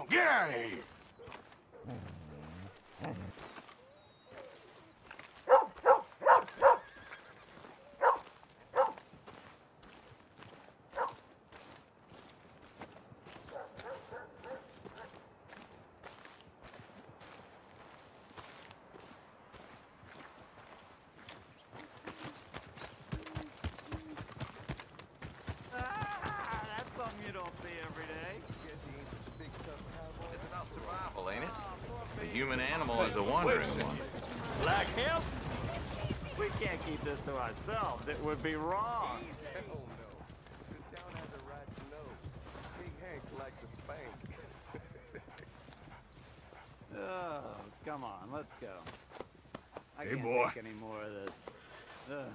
on, get out of here! That's something you don't see every day. Guess he ain't such a big tough cowboy. It's about survival, ain't it? The human animal is a wandering one. Like him? We can't keep this to ourselves. It would be wrong. Hell no. The town has a right to know. Big Hank likes a spank. Oh, come on, let's go. I Hey, can't boy. take any more of this. Ugh.